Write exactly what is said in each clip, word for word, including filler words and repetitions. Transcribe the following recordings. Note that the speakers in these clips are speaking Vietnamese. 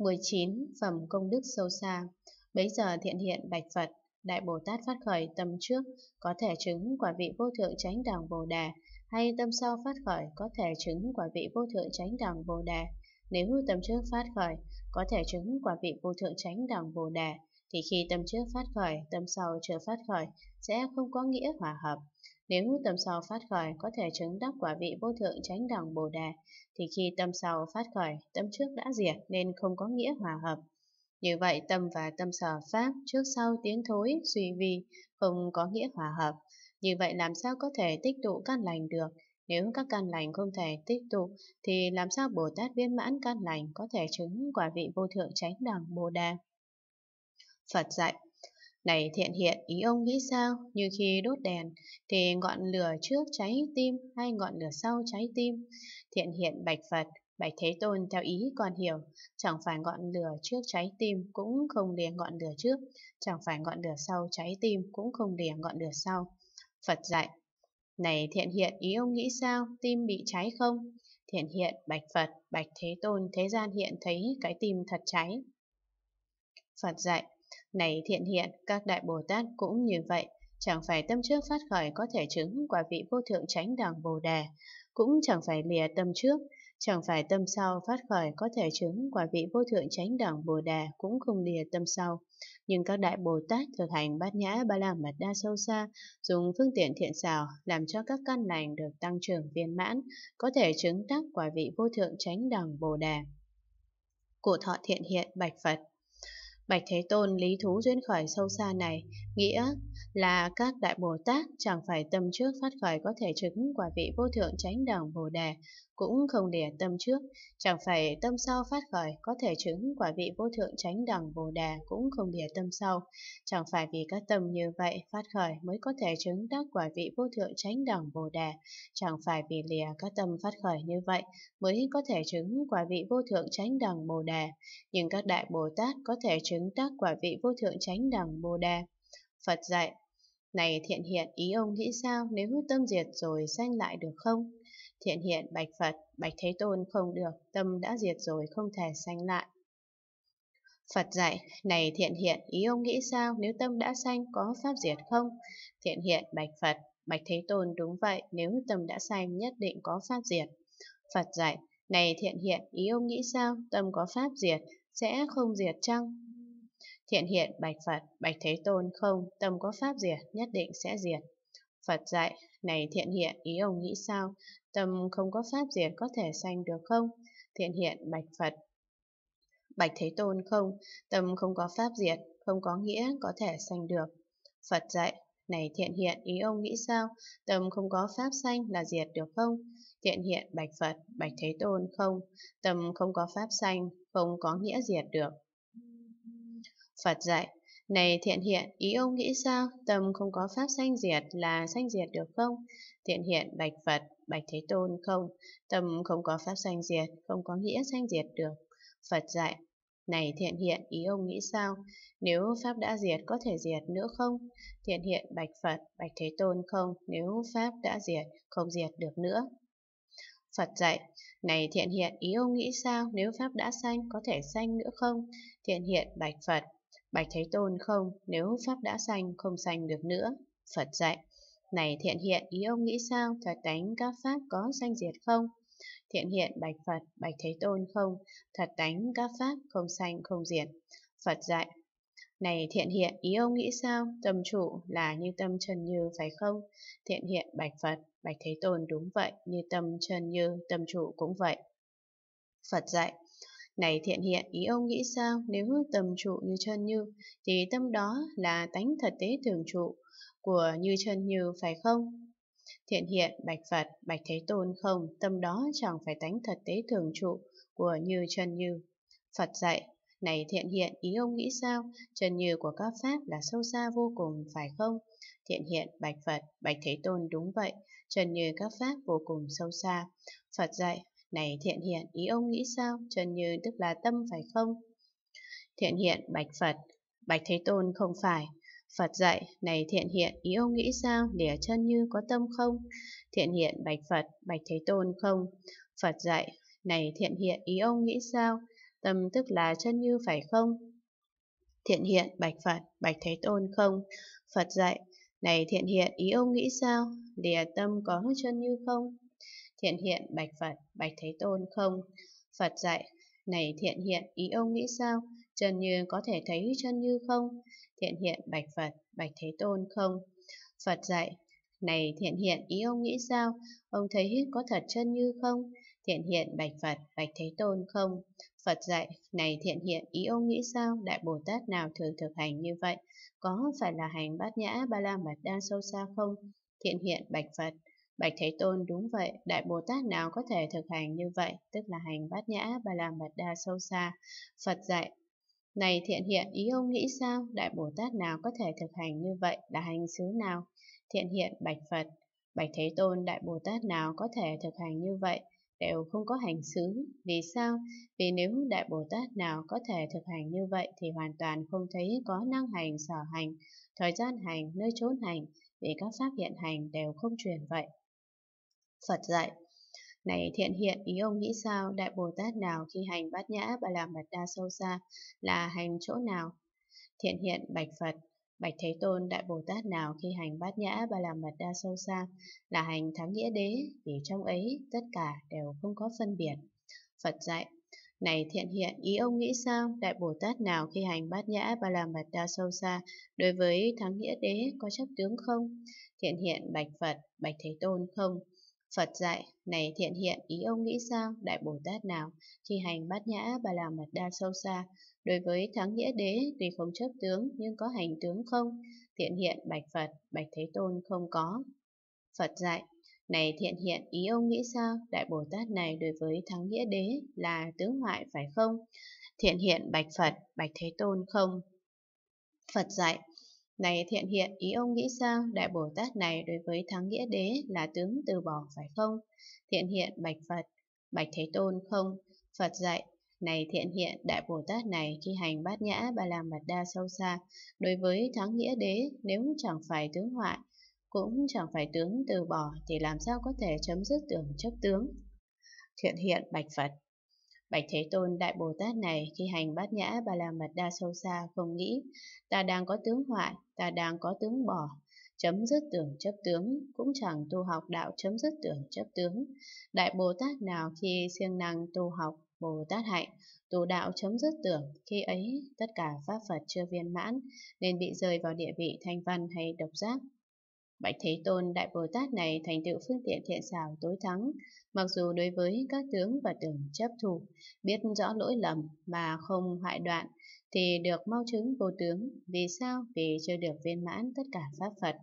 mười chín. Phẩm công đức sâu xa. Bấy giờ Thiện Hiện bạch Phật: Đại Bồ Tát phát khởi tâm trước có thể chứng quả vị vô thượng chánh đẳng Bồ Đề, hay tâm sau phát khởi có thể chứng quả vị vô thượng chánh đẳng Bồ Đề? Nếu tâm trước phát khởi có thể chứng quả vị vô thượng chánh đẳng Bồ Đề, thì khi tâm trước phát khởi, tâm sau chưa phát khởi sẽ không có nghĩa hòa hợp. Nếu tâm sau phát khởi có thể chứng đắc quả vị vô thượng chánh đẳng Bồ Đề, thì khi tâm sau phát khởi, tâm trước đã diệt nên không có nghĩa hòa hợp. Như vậy tâm và tâm sở pháp trước sau tiến thối, suy vi, không có nghĩa hòa hợp. Như vậy làm sao có thể tích tụ căn lành được? Nếu các căn lành không thể tích tụ, thì làm sao Bồ Tát viên mãn căn lành có thể chứng quả vị vô thượng chánh đẳng Bồ Đề? Phật dạy: Này Thiện Hiện, ý ông nghĩ sao? Như khi đốt đèn, thì ngọn lửa trước cháy tim hay ngọn lửa sau cháy tim? Thiện Hiện bạch Phật: Bạch Thế Tôn, theo ý con hiểu, chẳng phải ngọn lửa trước cháy tim cũng không lìa ngọn lửa trước, chẳng phải ngọn lửa sau cháy tim cũng không lìa ngọn lửa sau. Phật dạy: Này Thiện Hiện, ý ông nghĩ sao? Tim bị cháy không? Thiện Hiện bạch Phật: Bạch Thế Tôn, thế gian hiện thấy cái tim thật cháy. Phật dạy: Này Thiện Hiện, các đại Bồ Tát cũng như vậy, chẳng phải tâm trước phát khởi có thể chứng quả vị vô thượng chánh đẳng Bồ Đề, cũng chẳng phải lìa tâm trước, chẳng phải tâm sau phát khởi có thể chứng quả vị vô thượng chánh đẳng Bồ Đề, cũng không lìa tâm sau. Nhưng các đại Bồ Tát thực hành bát nhã ba la mật đa sâu xa, dùng phương tiện thiện xảo làm cho các căn lành được tăng trưởng viên mãn, có thể chứng đắc quả vị vô thượng chánh đẳng Bồ Đề. Cụ thọ Thiện Hiện bạch Phật: Bạch Thế Tôn, lý thú duyên khởi sâu xa này nghĩa là các đại Bồ Tát chẳng phải tâm trước phát khởi có thể chứng quả vị vô thượng chánh đẳng Bồ Đề, cũng không lìa tâm trước, chẳng phải tâm sau phát khởi có thể chứng quả vị vô thượng chánh đẳng Bồ Đề, cũng không lìa tâm sau, chẳng phải vì các tâm như vậy phát khởi mới có thể chứng đắc quả vị vô thượng chánh đẳng Bồ Đề, chẳng phải vì lìa các tâm phát khởi như vậy mới có thể chứng quả vị vô thượng chánh đẳng Bồ Đề. Nhưng các đại Bồ Tát có thể chứng đắc quả vị vô thượng chánh đẳng Bồ Đề. Phật dạy: Này Thiện Hiện, ý ông nghĩ sao? Nếu tâm diệt rồi sanh lại được không? Thiện Hiện bạch Phật: Bạch Thế Tôn, không được, tâm đã diệt rồi không thể sanh lại. Phật dạy: Này Thiện Hiện, ý ông nghĩ sao? Nếu tâm đã sanh có pháp diệt không? Thiện Hiện bạch Phật: Bạch Thế Tôn, đúng vậy, nếu tâm đã sanh nhất định có pháp diệt. Phật dạy: Này Thiện Hiện, ý ông nghĩ sao? Tâm có pháp diệt sẽ không diệt chăng? Thiện Hiện bạch Phật: Bạch Thế Tôn, không, tâm có pháp diệt nhất định sẽ diệt. Phật dạy: Này Thiện Hiện, ý ông nghĩ sao? Tâm không có pháp diệt có thể sanh được không? Thiện Hiện bạch Phật: Bạch Thế Tôn, không, tâm không có pháp diệt không có nghĩa có thể sanh được. Phật dạy: Này Thiện Hiện, ý ông nghĩ sao? Tâm không có pháp sanh là diệt được không? Thiện Hiện bạch Phật: Bạch Thế Tôn, không, tâm không có pháp sanh không có nghĩa diệt được. Phật dạy: Này Thiện Hiện, ý ông nghĩ sao? Tâm không có pháp sanh diệt là sanh diệt được không? Thiện Hiện bạch Phật: Bạch Thế Tôn, không, tâm không có pháp sanh diệt không có nghĩa sanh diệt được. Phật dạy: Này Thiện Hiện, ý ông nghĩ sao? Nếu pháp đã diệt có thể diệt nữa không? Thiện Hiện bạch Phật: Bạch Thế Tôn, không, nếu pháp đã diệt không diệt được nữa. Phật dạy: Này Thiện Hiện, ý ông nghĩ sao? Nếu pháp đã sanh có thể sanh nữa không? Thiện Hiện bạch Phật: Bạch Thế Tôn, không, nếu pháp đã sanh không sanh được nữa. Phật dạy: Này Thiện Hiện, ý ông nghĩ sao? Thật tánh các pháp có sanh diệt không? Thiện Hiện bạch Phật: Bạch Thế Tôn, không, thật tánh các pháp không sanh không diệt. Phật dạy: Này Thiện Hiện, ý ông nghĩ sao? Tâm trụ là như tâm chân như phải không? Thiện Hiện bạch Phật: Bạch Thế Tôn, đúng vậy, như tâm chân như tâm trụ cũng vậy. Phật dạy: Này Thiện Hiện, ý ông nghĩ sao? Nếu tâm trụ như chân như thì tâm đó là tánh thật tế thường trụ của như chân như phải không? Thiện Hiện bạch Phật: Bạch Thế Tôn, không, tâm đó chẳng phải tánh thật tế thường trụ của như chân như. Phật dạy: Này Thiện Hiện, ý ông nghĩ sao? Chân như của các pháp là sâu xa vô cùng phải không? Thiện Hiện bạch Phật: Bạch Thế Tôn, đúng vậy, chân như các pháp vô cùng sâu xa. Phật dạy: Này Thiện Hiện, ý ông nghĩ sao? Chân như tức là tâm phải không? Thiện Hiện bạch Phật: Bạch Thế Tôn, không phải. Phật dạy: Này Thiện Hiện, ý ông nghĩ sao? Lìa chân như có tâm không? Thiện Hiện bạch Phật: Bạch Thế Tôn, không. Phật dạy: Này Thiện Hiện, ý ông nghĩ sao? tâm tức là chân như phải không? Thiện Hiện bạch Phật, bạch Thế Tôn không. Phật dạy, này Thiện Hiện, ý ông nghĩ sao? Lìa tâm có chân như không? Thiện Hiện bạch Phật, bạch Thế Tôn không. Phật dạy, này Thiện Hiện, ý ông nghĩ sao? Chân như có thể thấy chân như không? Thiện Hiện bạch Phật, bạch Thế Tôn không. Phật dạy, này Thiện Hiện, ý ông nghĩ sao? Ông thấy có thật chân như không? Thiện Hiện bạch Phật, bạch Thế Tôn không. Phật dạy, này Thiện Hiện, ý ông nghĩ sao? Đại Bồ Tát nào thường thực hành như vậy? Có phải là hành Bát Nhã Ba La Mật Đa sâu xa không? Thiện Hiện bạch Phật, bạch Thế Tôn, đúng vậy. Đại Bồ Tát nào có thể thực hành như vậy? Tức là hành Bát Nhã Ba La Mật Đa sâu xa. Phật dạy, này Thiện Hiện, ý ông nghĩ sao? Đại Bồ Tát nào có thể thực hành như vậy? Là hành xứ nào? Thiện Hiện bạch Phật, bạch Thế Tôn, Đại Bồ Tát nào có thể thực hành như vậy? Đều không có hành xứ. Vì sao? Vì nếu Đại Bồ Tát nào có thể thực hành như vậy thì hoàn toàn không thấy có năng hành, sở hành, thời gian hành, nơi chốn hành, vì các pháp hiện hành đều không truyền vậy. Phật dạy, này Thiện Hiện, ý ông nghĩ sao? Đại Bồ Tát nào khi hành Bát Nhã Ba La Mật Đa sâu xa là hành chỗ nào? Thiện Hiện bạch Phật, bạch Thế Tôn, Đại Bồ Tát nào khi hành Bát Nhã Ba La Mật Đa sâu xa là hành Thắng Nghĩa Đế, vì trong ấy tất cả đều không có phân biệt. Phật dạy, này Thiện Hiện, ý ông nghĩ sao? Đại Bồ Tát nào khi hành Bát Nhã Ba La Mật Đa sâu xa đối với Thắng Nghĩa Đế có chấp tướng không? Thiện Hiện bạch Phật, bạch Thế Tôn không. Phật dạy, này Thiện Hiện, ý ông nghĩ sao? Đại Bồ Tát nào khi hành Bát Nhã Ba La Mật Đa sâu xa đối với Thắng Nghĩa Đế tuy không chấp tướng nhưng có hành tướng không? Thiện Hiện bạch Phật, bạch Thế Tôn không có. Phật dạy, này Thiện Hiện, ý ông nghĩ sao? Đại Bồ Tát này đối với Thắng Nghĩa Đế là tướng hoại phải không? Thiện Hiện bạch Phật, bạch Thế Tôn không. Phật dạy, này Thiện Hiện, ý ông nghĩ sao? Đại Bồ Tát này đối với Thắng Nghĩa Đế là tướng từ bỏ phải không? Thiện Hiện bạch Phật, bạch Thế Tôn không. Phật dạy, này Thiện Hiện, Đại Bồ Tát này khi hành Bát Nhã Ba La Mật Đa sâu xa đối với Thắng Nghĩa Đế nếu chẳng phải tướng hoại, cũng chẳng phải tướng từ bỏ thì làm sao có thể chấm dứt tưởng chấp tướng? Thiện Hiện bạch Phật, bạch Thế Tôn, Đại Bồ Tát này khi hành Bát Nhã Ba La Mật Đa sâu xa không nghĩ ta đang có tướng hoại, ta đang có tướng bỏ, chấm dứt tưởng chấp tướng, cũng chẳng tu học đạo chấm dứt tưởng chấp tướng. Đại Bồ Tát nào khi siêng năng tu học Bồ Tát hạnh, tu đạo chấm dứt tưởng, khi ấy tất cả pháp Phật chưa viên mãn nên bị rơi vào địa vị thanh văn hay độc giác. Bạch Thế Tôn, Đại Bồ Tát này thành tựu phương tiện thiện xảo tối thắng, mặc dù đối với các tướng và tưởng chấp thủ, biết rõ lỗi lầm mà không hại đoạn, thì được mau chứng vô tướng. Vì sao? Vì chưa được viên mãn tất cả pháp Phật.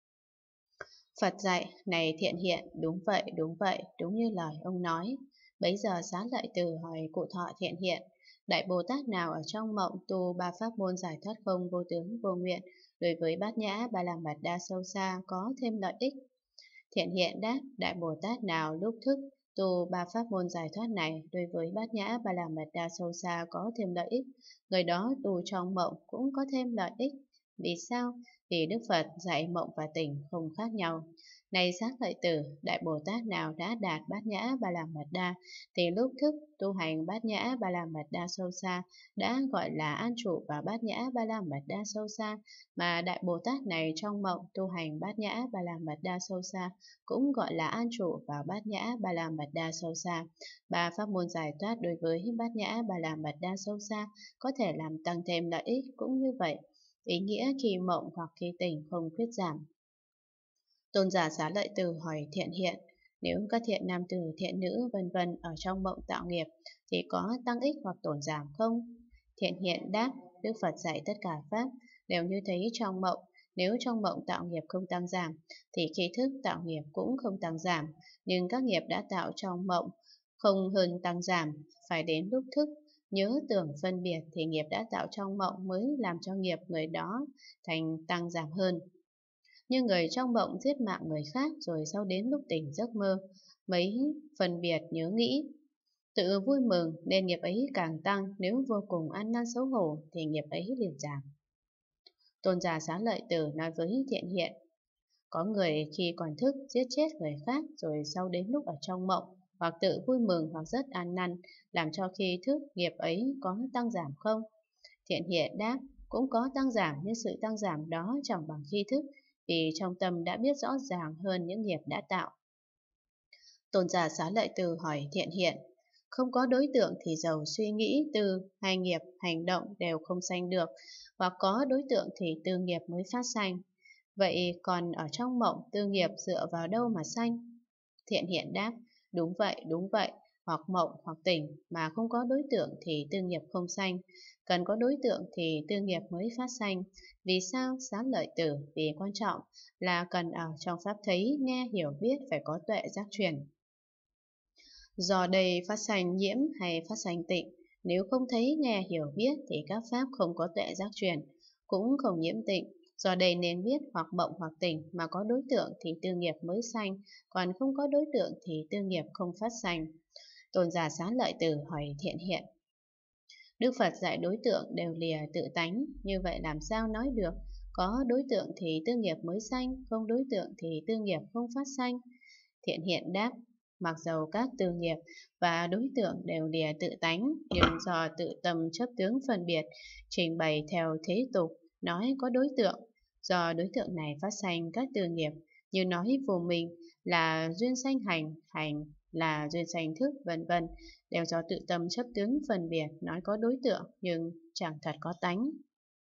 Phật dạy, này Thiện Hiện, đúng vậy, đúng vậy, đúng như lời ông nói. Bấy giờ Xá Lợi Tử hỏi cụ thọ Thiện Hiện, Đại Bồ Tát nào ở trong mộng tu ba pháp môn giải thoát không vô tướng vô nguyện, đối với Bát Nhã Ba La Mật Đa sâu xa có thêm lợi ích? Thiện Hiện đáp, Đại Bồ Tát nào lúc thức tu ba pháp môn giải thoát này đối với Bát Nhã Ba La Mật Đa sâu xa có thêm lợi ích, người đó tu trong mộng cũng có thêm lợi ích. Vì sao? Vì Đức Phật dạy mộng và tỉnh không khác nhau. Này Xá Lợi Tử, Đại Bồ Tát nào đã đạt Bát Nhã Ba La Mật Đa thì lúc thức tu hành Bát Nhã Ba La Mật Đa sâu xa đã gọi là an trụ vào Bát Nhã Ba La Mật Đa sâu xa, mà Đại Bồ Tát này trong mộng tu hành Bát Nhã Ba La Mật Đa sâu xa cũng gọi là an trụ vào Bát Nhã Ba La Mật Đa sâu xa. Ba pháp môn giải thoát đối với Bát Nhã Ba La Mật Đa sâu xa có thể làm tăng thêm lợi ích cũng như vậy. Ý nghĩa khi mộng hoặc khi tỉnh không khuyết giảm. Tôn giả Xá Lợi Tử hỏi Thiện Hiện, nếu các thiện nam tử, thiện nữ vân vân ở trong mộng tạo nghiệp thì có tăng ích hoặc tổn giảm không? Thiện Hiện đáp, Đức Phật dạy tất cả pháp đều như thấy trong mộng. Nếu trong mộng tạo nghiệp không tăng giảm thì khi thức tạo nghiệp cũng không tăng giảm, nhưng các nghiệp đã tạo trong mộng không hơn tăng giảm, phải đến lúc thức nhớ tưởng phân biệt thì nghiệp đã tạo trong mộng mới làm cho nghiệp người đó thành tăng giảm hơn. Như người trong mộng giết mạng người khác rồi sau đến lúc tỉnh giấc mơ mấy phân biệt nhớ nghĩ, tự vui mừng nên nghiệp ấy càng tăng, nếu vô cùng ăn năn xấu hổ thì nghiệp ấy liền giảm. Tôn giả Xá Lợi Tử nói với Thiện Hiện, có người khi còn thức giết chết người khác rồi sau đến lúc ở trong mộng hoặc tự vui mừng hoặc rất ăn năn, làm cho khi thức nghiệp ấy có tăng giảm không? Thiện hiện đáp, cũng có tăng giảm, nhưng sự tăng giảm đó chẳng bằng khi thức, vì trong tâm đã biết rõ ràng hơn những nghiệp đã tạo. Tôn giả Xá Lợi Từ hỏi Thiện hiện, không có đối tượng thì dầu suy nghĩ, tư, hay nghiệp, hành động đều không sanh được, hoặc có đối tượng thì tư nghiệp mới phát sanh. Vậy còn ở trong mộng, tư nghiệp dựa vào đâu mà sanh? Thiện hiện đáp, đúng vậy, đúng vậy, hoặc mộng hoặc tỉnh mà không có đối tượng thì tư nghiệp không sanh, cần có đối tượng thì tư nghiệp mới phát sanh. Vì sao? Xá Lợi Tử, vì quan trọng là cần ở trong pháp thấy, nghe, hiểu, biết phải có tuệ giác truyền. Do đây phát sanh nhiễm hay phát sanh tịnh, nếu không thấy, nghe, hiểu, biết thì các pháp không có tuệ giác truyền, cũng không nhiễm tịnh. Do đây nên biết hoặc mộng hoặc tỉnh mà có đối tượng thì tư nghiệp mới sanh, còn không có đối tượng thì tư nghiệp không phát sanh. Tôn giả Xá Lợi Tử hỏi Thiện hiện, Đức Phật dạy đối tượng đều lìa tự tánh, như vậy làm sao nói được? Có đối tượng thì tư nghiệp mới sanh, không đối tượng thì tư nghiệp không phát sanh. Thiện hiện đáp, mặc dầu các tư nghiệp và đối tượng đều lìa tự tánh, nhưng do tự tâm chấp tướng phân biệt, trình bày theo thế tục, nói có đối tượng. Do đối tượng này phát sanh các tư nghiệp, như nói vô minh là duyên sanh hành, hành là duyên sanh thức, vân vân, đều do tự tâm chấp tướng phân biệt, nói có đối tượng nhưng chẳng thật có tánh.